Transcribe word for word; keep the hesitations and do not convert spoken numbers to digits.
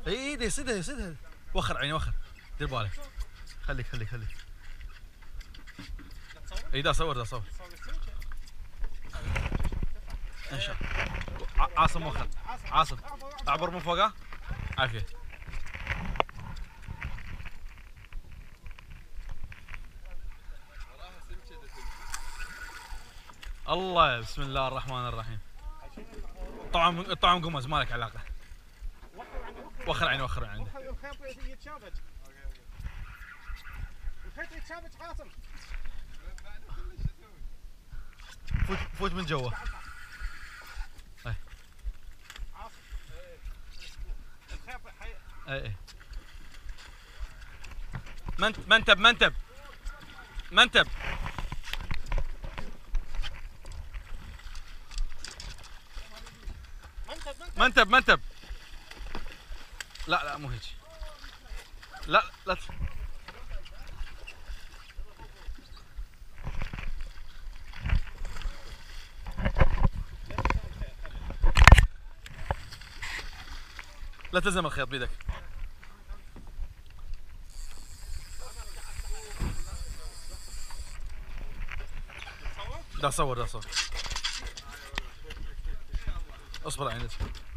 اي اي يصيدها يصيدها. وخر عيني وخر، دير بالك. خليك خليك خليك. اي دا صور دا صور. ان شاء الله. عاصم وخر. عاصم اعبر من فوقه. عافيه. الله بسم الله الرحمن الرحيم. طعم طعم قمز ما لك علاقه. وخر عيني وخر عيني. الخيط يتشابك. الخيط يتشابك عاصم. فوت فوت من جوا. اي عاصم. الخيط حي... اي اي منتب منتب منتب منتب. منتب منتب. لا لا مو هيك. لا لا لا تلزم الخيط بيدك. دا صور دا صور. اصبر عينك.